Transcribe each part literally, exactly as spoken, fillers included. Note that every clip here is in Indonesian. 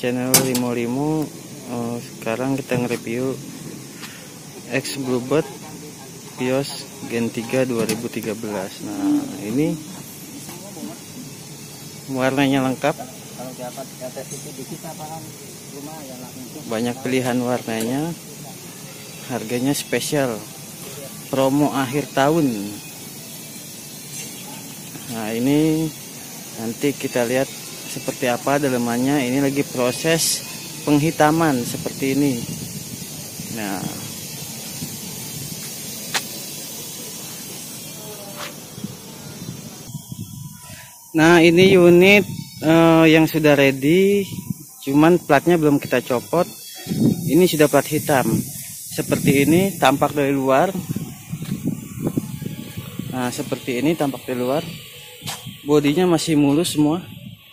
channel Limo Limo. Uh, sekarang kita nge-review X Bluebird Vios Gen tiga dua ribu tiga belas. Nah, ini warnanya lengkap. Banyak pilihan warnanya. Harganya spesial. Promo akhir tahun. Nah, ini nanti kita lihat seperti apa dalemannya. Ini lagi proses penghitaman seperti ini. Nah, nah ini unit uh, yang sudah ready, cuman platnya belum kita copot. Ini sudah plat hitam seperti ini tampak dari luar. Nah, seperti ini tampak dari luar. Bodinya masih mulus semua.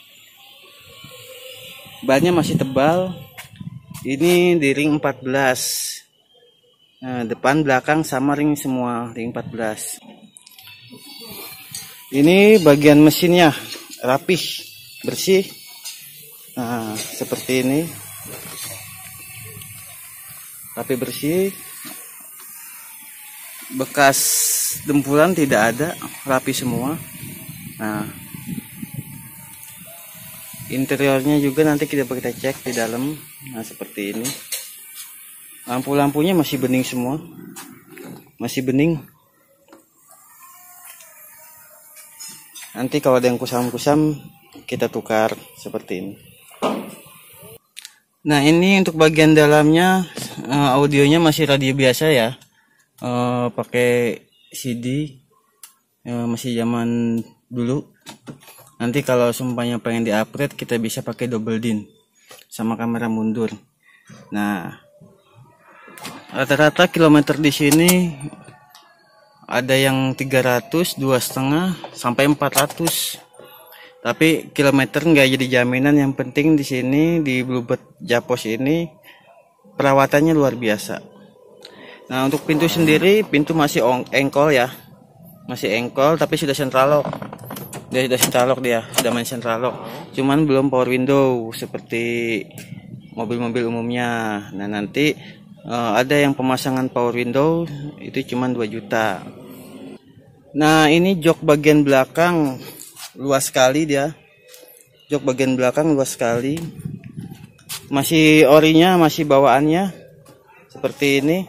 Bannya masih tebal. Ini di ring empat belas. Nah, depan belakang sama ring semua, ring empat belas. Ini bagian mesinnya rapih, bersih. Nah, seperti ini. Rapi, bersih. Bekas dempulan tidak ada, rapi semua. Nah, interiornya juga nanti kita kita cek di dalam. Nah, seperti ini. Lampu-lampunya masih bening semua. Masih bening. Nanti kalau ada yang kusam-kusam kita tukar seperti ini. Nah, ini untuk bagian dalamnya, audionya masih radio biasa ya. Uh, pakai C D. Uh, masih zaman dulu. Nanti kalau sumpahnya pengen di-upgrade, kita bisa pakai double din sama kamera mundur. Nah, rata-rata kilometer di sini ada yang tiga ratus, dua koma lima sampai empat ratus. Tapi kilometer nggak jadi jaminan. Yang penting di sini di Bluebird Japos ini perawatannya luar biasa. Nah, untuk pintu sendiri, pintu masih engkol ya. Masih engkol tapi sudah central lock. Dia sudah central lock, dia sudah main central lock. Cuman belum power window seperti mobil-mobil umumnya. Nah, nanti uh, ada yang pemasangan power window itu cuman dua juta. Nah, ini jok bagian belakang luas sekali dia. Jok bagian belakang luas sekali. Masih orinya, masih bawaannya seperti ini.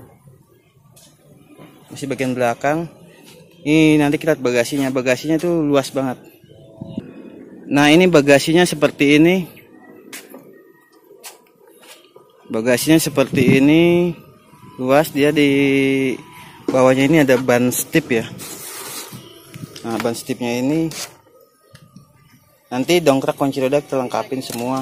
Masih bagian belakang. Ini nanti kita lihat bagasinya. Bagasinya tuh luas banget. Nah, ini bagasinya seperti ini. Bagasinya seperti ini. Luas. Dia di bawahnya ini ada ban stip ya. Nah, ban stipnya ini. Nanti dongkrak kunci roda kita lengkapin semua.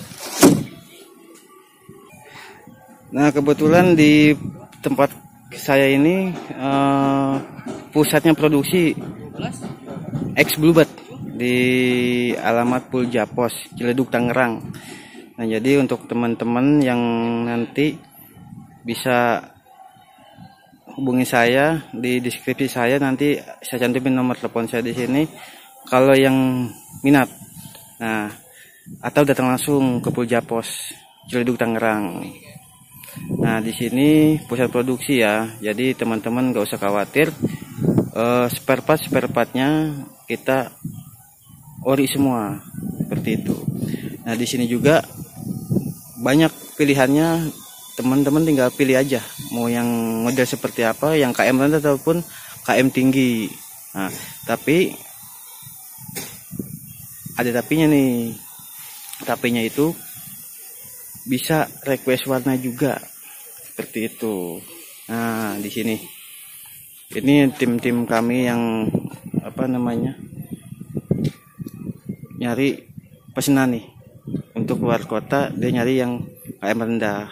Nah, kebetulan di tempat saya ini uh, pusatnya produksi X Bluebird di alamat Pul Japos, Ciledug, Tangerang. Nah, jadi untuk teman-teman yang nanti bisa hubungi saya di deskripsi saya, nanti saya cantumin nomor telepon saya di sini kalau yang minat. Nah, atau datang langsung ke Pul Japos, Ciledug, Tangerang. Nah, di sini pusat produksi ya. Jadi teman-teman gak usah khawatir. Uh, spare part spare partnya kita ori semua seperti itu. Nah, di sini juga banyak pilihannya. Teman-teman tinggal pilih aja mau yang model seperti apa, yang K M rendah ataupun K M tinggi. Nah, tapi ada tapinya nih. Tapinya itu bisa request warna juga seperti itu. Nah, di sini ini tim-tim kami yang apa namanya nyari pesanan nih untuk luar kota, dia nyari yang K M rendah.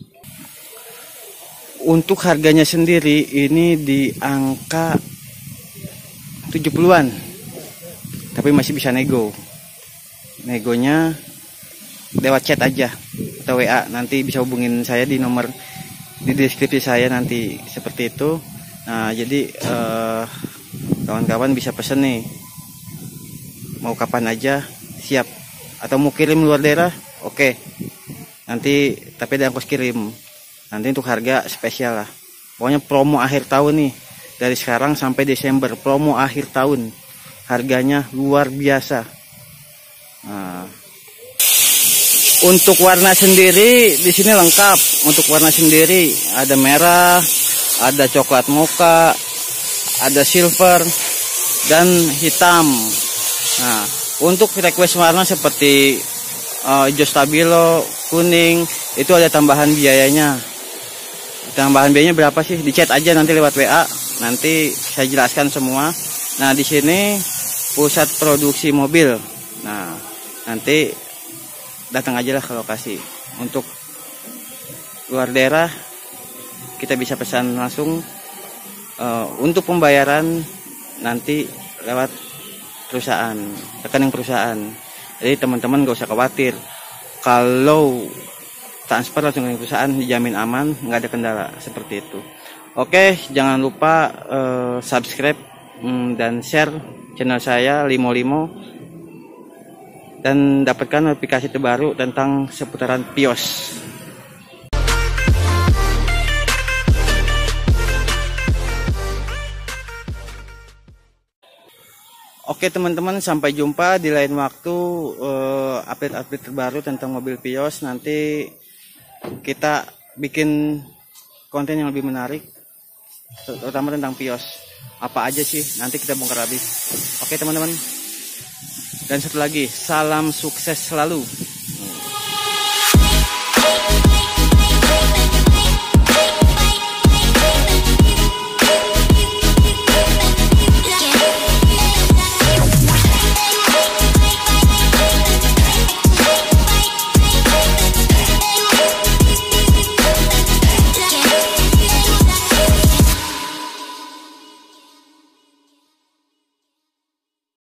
Untuk harganya sendiri ini di angka tujuh puluhan, tapi masih bisa nego. Negonya lewat chat aja atau W A, nanti bisa hubungin saya di nomor di deskripsi saya nanti seperti itu. Nah, jadi kawan-kawan eh, bisa pesen nih, mau kapan aja siap, atau mau kirim luar daerah Oke, nanti tapi ada ongkos kirim. Nanti untuk harga spesial lah. Pokoknya promo akhir tahun nih, dari sekarang sampai Desember, promo akhir tahun, harganya luar biasa. Nah, untuk warna sendiri di sini lengkap. Untuk warna sendiri ada merah, ada coklat mocha, ada silver dan hitam. Nah, untuk request warna seperti uh, hijau stabilo, kuning, itu ada tambahan biayanya. Tambahan biayanya berapa sih? Di chat aja nanti lewat W A. Nanti saya jelaskan semua. Nah, di sini pusat produksi mobil. Nah, nanti datang aja lah ke lokasi. Untuk luar daerah kita bisa pesan langsung. Uh, untuk pembayaran nanti lewat perusahaan, rekening perusahaan. Jadi teman-teman gak usah khawatir. Kalau transfer langsung ke perusahaan dijamin aman, nggak ada kendala seperti itu. Oke, jangan lupa uh, subscribe um, dan share channel saya Limo Limo dan dapatkan notifikasi terbaru tentang seputaran Vios. Oke teman-teman, sampai jumpa di lain waktu, uh, update-update terbaru tentang mobil Vios. Nanti kita bikin konten yang lebih menarik, terutama tentang Vios. Apa aja sih, nanti kita bongkar habis. Oke teman-teman. Dan satu lagi, salam sukses selalu.